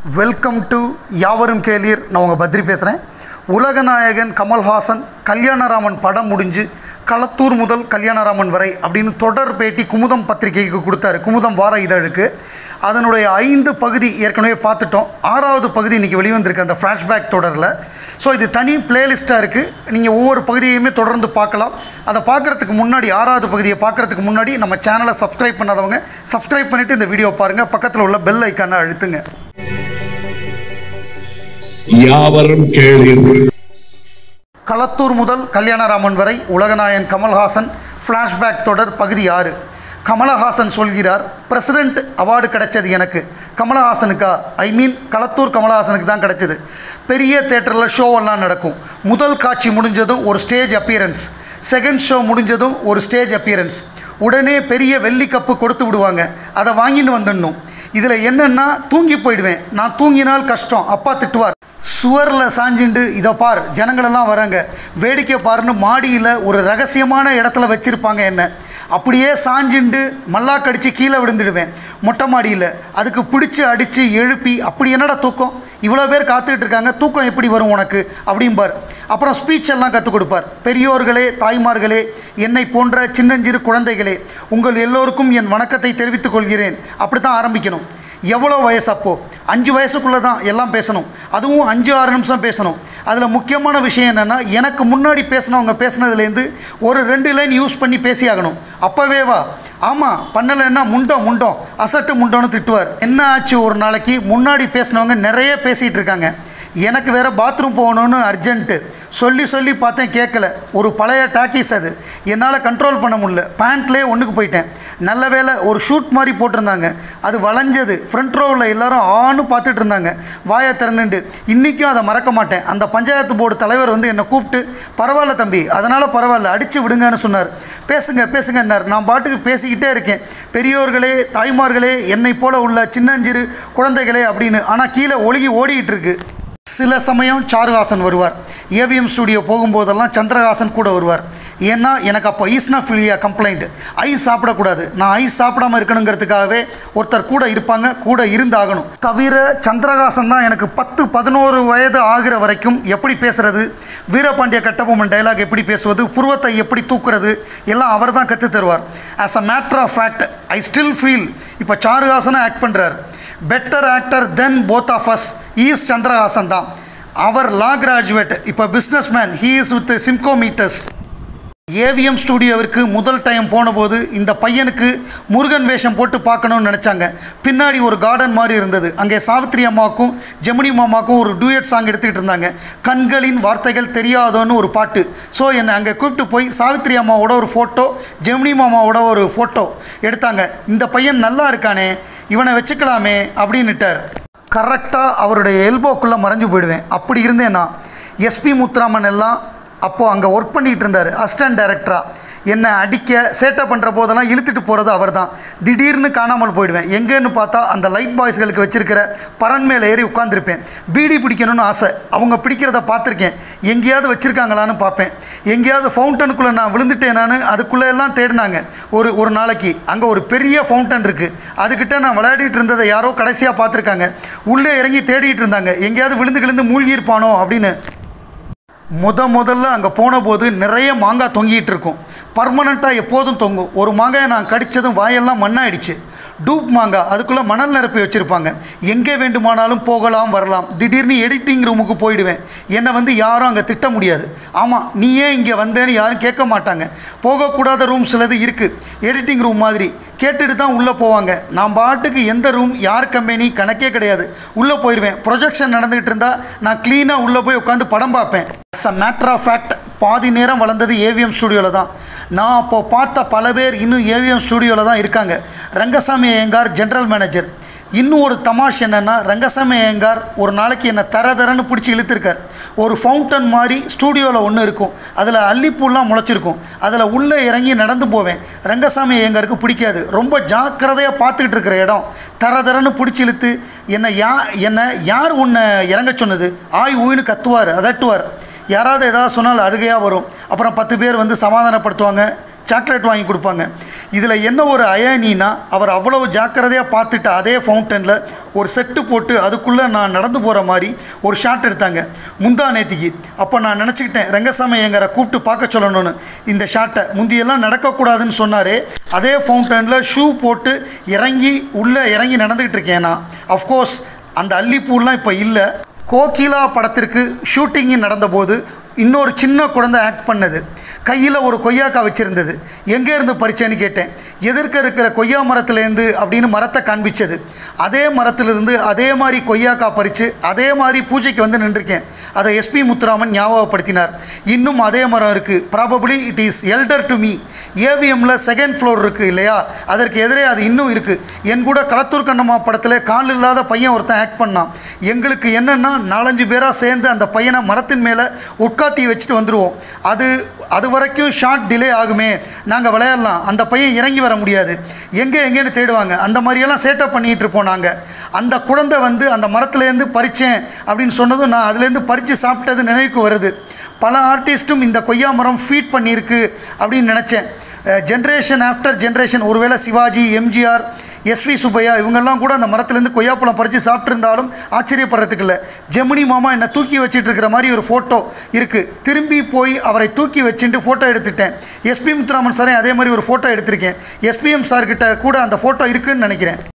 Welcome to யாவரும் கேளீர். நான் உங்கள் பத்ரி பேசுகிறேன். உலகநாயகன் கமல்ஹாசன் கல்யாணராமன் படம் முடிஞ்சு களத்தூர் முதல் கல்யாணராமன் வரை அப்படின்னு தொடர் பேட்டி குமுதம் பத்திரிகைக்கு கொடுத்தாரு, குமுதம் வார இதழுக்கு. அதனுடைய 5 பகுதி ஏற்கனவே பார்த்துட்டோம். 6வது பகுதி இன்றைக்கி வெளிவந்திருக்கு அந்த ஃப்ளாஷ்பேக் தொடரில். ஸோ இது தனி பிளேலிஸ்ட்டாக இருக்குது. நீங்கள் ஒவ்வொரு பகுதியுமே தொடர்ந்து பார்க்கலாம். அதை பார்க்குறதுக்கு முன்னாடி 6வது பகுதியை பார்க்குறதுக்கு முன்னாடி நம்ம சேனலை சப்ஸ்கிரைப் பண்ணாதவங்க சப்ஸ்கிரைப் பண்ணிவிட்டு இந்த வீடியோ பாருங்கள். பக்கத்தில் உள்ள பெல் ஐக்கானை அழுத்துங்க. யாவரும் கேளீர். களத்தூர் முதல் கல்யாணராமன் வரை உலகநாயகன் கமல்ஹாசன் ஃப்ளாஷ்பேக் தொடர் பகுதி 6. கமலஹாசன் சொல்கிறார், பிரசிடெண்ட் அவார்டு கிடைச்சது எனக்கு. கமலஹாசனுக்கா? களத்தூர் கமலஹாசனுக்கு தான் கிடைச்சது. பெரிய தேட்டரில் ஷோவெல்லாம் நடக்கும். முதல் காட்சி முடிஞ்சதும் ஒரு ஸ்டேஜ் அப்பியரன்ஸ், செகண்ட் ஷோ முடிஞ்சதும் ஒரு ஸ்டேஜ் அப்பியரன்ஸ். உடனே பெரிய வெள்ளி கப்பு கொடுத்து விடுவாங்க. அதை வாங்கிட்டு வந்துடணும். இதில் என்னென்னா தூங்கி போயிடுவேன். நான் தூங்கினால் கஷ்டம், அப்பா திட்டுவார். சுவரில் சாஞ்சிண்டு இதை பார், ஜனங்களெல்லாம் வராங்க, வேடிக்கை பாருன்னு மாடியில் ஒரு ரகசியமான இடத்துல வச்சுருப்பாங்க என்ன. அப்படியே சாஞ்சிண்டு மல்லாக்கடித்து கீழே விழுந்துடுவேன் மொட்டை மாடியில். அதுக்கு பிடிச்சி அடித்து எழுப்பி, அப்படி என்னடா தூக்கம், இவ்வளோ பேர் காத்துக்கிட்டு இருக்காங்க, தூக்கம் எப்படி வரும் உனக்கு அப்படிம்பார். அப்புறம் ஸ்பீச் எல்லாம் கற்றுக் கொடுப்பார். பெரியோர்களே, தாய்மார்களே, என்னை போன்ற சின்னஞ்சிறு குழந்தைகளே, உங்கள் எல்லோருக்கும் என் வணக்கத்தை தெரிவித்துக் கொள்கிறேன். அப்படி தான் ஆரம்பிக்கணும். எவ்வளோ வயசு அப்போது? 5 வயசுக்குள்ளே தான் எல்லாம் பேசணும். அதுவும் 5-6 நிமிஷம் பேசணும். அதில் முக்கியமான விஷயம் என்னென்னா, எனக்கு முன்னாடி பேசினவங்க பேசினதுலேருந்து ஒரு 2 லைன் யூஸ் பண்ணி பேசியாகணும். அப்போவே வா, ஆமாம் பண்ணலைன்னா முண்டம் அசட்டு முண்டோன்னு திட்டுவார். என்ன ஆச்சு, ஒரு நாளைக்கு முன்னாடி பேசினவங்க நிறைய பேசிகிட்டு இருக்காங்க. எனக்கு வேறு பாத்ரூம் போகணுன்னு அர்ஜென்ட்டு. சொல்லி பார்த்தேன், கேட்கல. ஒரு பழைய டாக்கீஸ், அது என்னால் கண்ட்ரோல் பண்ண முடியல. பேண்ட்லேயே ஒன்றுக்கு போயிட்டேன். நல்ல வேலை ஒரு ஷூட் மாதிரி போட்டிருந்தாங்க, அது வளைஞ்சது. ஃப்ரண்ட் ரோவில் எல்லோரும் ஆன்னு பார்த்துட்டு இருந்தாங்க, வாயை திறந்துட்டு. இன்றைக்கும் அதை மறக்க மாட்டேன். அந்த பஞ்சாயத்து போர்டு தலைவர் வந்து என்னை கூப்பிட்டு, பரவாயில்ல தம்பி, அதனால் பரவாயில்ல, அடித்து விடுங்கன்னு சொன்னார். பேசுங்கன்னார். நான் பாட்டுக்கு பேசிக்கிட்டே இருக்கேன். பெரியோர்களே, தாய்மார்களே, என்னை போல் உள்ள சின்னஞ்சிறு குழந்தைகளே அப்படின்னு. ஆனால் கீழே ஒழுகி ஓடிக்கிட்டு இருக்கு. சில சமயம் சாருஹாசன் வருவார். ஏவிஎம் ஸ்டுடியோ போகும்போதெல்லாம் சந்திரஹாசன் கூட வருவார். ஏன்னா எனக்கு அப்போ ஈஸ்னோஃபிலியா கம்ப்ளைண்ட். ஐஸ் சாப்பிடக்கூடாது. நான் ஐஸ் சாப்பிடாமல் இருக்கணுங்கிறதுக்காகவே ஒருத்தர் கூட இருப்பாங்க, கூட இருந்தாகணும். தவிர சந்திரஹாசன் தான் எனக்கு 10-11 வயது ஆகிற வரைக்கும் எப்படி பேசுகிறது, வீரபாண்டிய கட்டபொம்மன் டைலாக் எப்படி பேசுவது, புருவத்தை எப்படி தூக்குறது எல்லாம் அவர் தான் கற்று தருவார். As a matter of fact, I still feel இப்போ சாருஹாசனை ஆக்ட் பண்ணுறார். Better actor then both of us is Chandrahasan தான். அவர் லா கிராஜுவேட், இப்போ business man. He is with Simco meters. AVM ஸ்டுடியோவிற்கு முதல் டைம் போனபோது இந்த பையனுக்கு முருகன் வேஷம் போட்டு பார்க்கணுன்னு நினச்சாங்க. பின்னாடி ஒரு கார்டன் மாதிரி இருந்தது. அங்கே சாவித்திரி அம்மாவுக்கும் ஜெமினி மாமாவுக்கும் ஒரு டூயட் சாங் எடுத்துக்கிட்டு இருந்தாங்க. கண்களின் வார்த்தைகள் தெரியாதோன்னு ஒரு பாட்டு. ஸோ என்னை அங்கே கூப்பிட்டு போய் சாவித்திரி அம்மாவோட ஒரு ஃபோட்டோ, ஜெமினி மாமாவோட ஒரு ஃபோட்டோ எடுத்தாங்க. இந்த பையன் நல்லா இருக்கானே, இவனை வச்சுக்கலாமே அப்படின்னுட்டார். கரெக்டாக அவருடைய எல்போக்குள்ளே மறைஞ்சு போயிடுவேன். அப்படி இருந்தேன் நான். எஸ்பி முத்துராமன் எல்லாம் அப்போது அங்கே ஒர்க் பண்ணிகிட்டு இருந்தார், அசிஸ்டன்ட் டைரக்டராக. என்னை அடிக்க சேட்டை பண்ணுற போதெல்லாம் இழுத்துட்டு போகிறது அவர் தான். திடீர்னு காணாமல் போயிடுவேன். எங்கேன்னு பார்த்தா அந்த லைட் பாய்ஸ்களுக்கு வச்சுருக்கிற பரன் மேலே ஏறி உட்காந்துருப்பேன். பீடி பிடிக்கணும்னு ஆசை. அவங்க பிடிக்கிறத பார்த்துருக்கேன். எங்கேயாவது வச்சுருக்காங்களான்னு பார்ப்பேன். எங்கேயாவது ஃபவுண்டனுக்குள்ளே நான் விழுந்துட்டேனான்னு அதுக்குள்ளே எல்லாம் தேடினாங்க. ஒரு நாளைக்கு அங்கே ஒரு பெரிய ஃபவுண்டன் இருக்குது. அதுக்கிட்ட நான் விளையாடிட்டு இருந்ததை யாரோ கடைசியாக பார்த்துருக்காங்க. உள்ளே இறங்கி தேடிட்டு இருந்தாங்க, எங்கேயாவது விழுந்து மூழ்கியிருப்பானோ அப்படின்னு. முதல்ல அங்கே போன போது நிறைய மாங்காய் தொங்கிட்டு இருக்கும். பர்மனெண்ட்டாக எப்போதும் தொங்கும். ஒரு மாங்காயை நான் கடித்ததும் வாயெல்லாம் மண்ணாயிடுச்சு. டூப் மாங்காய், அதுக்குள்ளே மணல் நிரப்பி வச்சுருப்பாங்க. எங்கே வேண்டுமானாலும் போகலாம் வரலாம். திடீர்னு எடிட்டிங் ரூமுக்கு போயிடுவேன். என்னை வந்து யாரும் அங்கே திட்ட முடியாது. ஆமாம், நீ ஏன் இங்கே வந்தேன்னு யாரும் கேட்க மாட்டாங்க. போகக்கூடாத ரூம் சிலது இருக்குது, எடிட்டிங் ரூம் மாதிரி. கேட்டுட்டு தான் உள்ளே போவாங்க. நான் பாட்டுக்கு எந்த ரூம், யார் கம்பெனி கணக்கே கிடையாது, உள்ளே போயிடுவேன். ப்ரொஜெக்ஷன் நடந்துகிட்டு இருந்தால் நான் க்ளீனாக உள்ளே போய் உட்காந்து படம் பார்ப்பேன். As a matter of fact, பாதி நேரம் வளர்ந்தது ஏவிஎம் ஸ்டுடியோவில் தான். நான் அப்போது பார்த்த பல பேர் இன்னும் ஏவிஎம் ஸ்டுடியோவில் தான் இருக்காங்க. Rangaswamy Iyengar general manager. இன்னும் ஒரு தமாஷ் என்னென்னா, ரங்கசாமி ஐயங்கார் ஒரு நாளைக்கு என்னை தரன்னு பிடிச்சி இழுத்துருக்கார். ஒரு ஃபவுண்டன் மாதிரி ஸ்டூடியோவில் ஒன்று இருக்கும். அதில் அல்லிப்பூலாம் முளைச்சிருக்கும். அதில் உள்ளே இறங்கி நடந்து போவேன். ரங்கசாமி ஐயங்காருக்கு பிடிக்காது. ரொம்ப ஜாக்கிரதையாக பார்த்துக்கிட்டு இருக்கிற இடம். தரன்னு பிடிச்சி இழுத்து என்னை யார் உன்னை இறங்க சொன்னது, ஆய் ஊயின்னு கத்துவார், அதட்டுவார். யாராவது ஏதாவது சொன்னால் அழுகையாக வரும். அப்புறம் 10 பேர் வந்து சமாதானப்படுத்துவாங்க. சாக்லேட் வாங்கி கொடுப்பாங்க. இதில் என்ன ஒரு அயனினா, அவர் அவ்வளவு ஜாக்கிரதையாக பார்த்துட்டு அதே ஃபவுண்டனில் ஒரு செட்டு போட்டு அதுக்குள்ளே நான் நடந்து போகிற மாதிரி ஒரு ஷாட் எடுத்தாங்க முந்தா நேத்திக்கு. அப்போ நான் நினச்சிக்கிட்டேன், ரங்கசாமி எங்கரை கூப்பிட்டு பார்க்க சொல்லணும்னு. இந்த ஷாட்டை முந்தியெல்லாம் நடக்கக்கூடாதுன்னு சொன்னார். அதே ஃபவுண்டனில் ஷூ போட்டு உள்ளே இறங்கி நடந்துக்கிட்டு இருக்கேன் நான். அஃப்கோர்ஸ் அந்த அல்லிப்பூலாம் இப்போ இல்லை. கோகிலா படத்திற்கு ஷூட்டிங்கு நடந்தபோது இன்னொரு சின்ன குழந்தை ஆக்ட் பண்ணது. கையில் ஒரு கொய்யாக்காய் வச்சுருந்தது. எங்கேருந்து பறிச்சேன்னு கேட்டேன். எதிர்க்க இருக்கிற கொய்யா மரத்துலேருந்து அப்படின்னு மரத்தை காண்பிச்சது. அதே மரத்திலிருந்து அதே மாதிரி கொய்யாக்காய் பறித்து அதே மாதிரி பூஜைக்கு வந்து நின்றுருக்கேன். அதை எஸ்பி முத்துராமன் ஞாபகப்படுத்தினார். இன்னும் அதே மரம் இருக்குது. Probably it is elder to me. ஏவிஎம்மில் 2nd ஃப்ளோர் இருக்குது இல்லையா, அதற்கு எதிரே அது இன்னும் இருக்குது. என் கூட களத்தூர் கண்ணம்மா படத்தில் கால் இல்லாத பையன் ஒருத்தன் ஆக்ட் பண்ணான். எங்களுக்கு என்னென்னா 4-5 பேராக சேர்ந்து அந்த பையனை மரத்தின் மேலே உட்காத்தி வச்சுட்டு வந்துடுவோம். அது வரைக்கும் ஷார்ட் டிலே ஆகுமே, நாங்கள் விளையாடலாம். அந்த பையன் இறங்கி வர முடியாது, எங்கேன்னு தேடுவாங்க. அந்த மாதிரியெல்லாம் சேட்டப் பண்ணிகிட்டு இருப்போம் நாங்கள். அந்த குழந்தை வந்து அந்த மரத்துலேருந்து பறித்தேன் அப்படின்னு சொன்னதும் நான் அதுலேருந்து பறித்து சாப்பிட்டது நினைவுக்கு வருது. பல ஆர்டிஸ்ட்டும் இந்த கொய்யா மரம் ஃபீட் பண்ணியிருக்கு அப்படின்னு நினச்சேன். ஜென்ரேஷன் ஆஃப்டர் ஜென்ரேஷன், ஒருவேளை சிவாஜி, எம்ஜிஆர், எஸ்வி சுப்பையா இவங்கெல்லாம் கூட அந்த மரத்துலேருந்து கொய்யாப்பழம் பறித்து சாப்பிட்ருந்தாலும் ஆச்சரியப்படுறதுக்கு இல்லை. ஜெமினி மாமா என்னை தூக்கி வச்சுட்டு இருக்கிற மாதிரி ஒரு ஃபோட்டோ இருக்குது. திரும்பி போய் அவரை தூக்கி வச்சுட்டு ஃபோட்டோ எடுத்துட்டேன். எஸ்பி முத்துராமன் சாரையும் அதே மாதிரி ஒரு ஃபோட்டோ எடுத்திருக்கேன். எஸ்பிஎம் சார்கிட்ட கூட அந்த ஃபோட்டோ இருக்குதுன்னு நினைக்கிறேன்.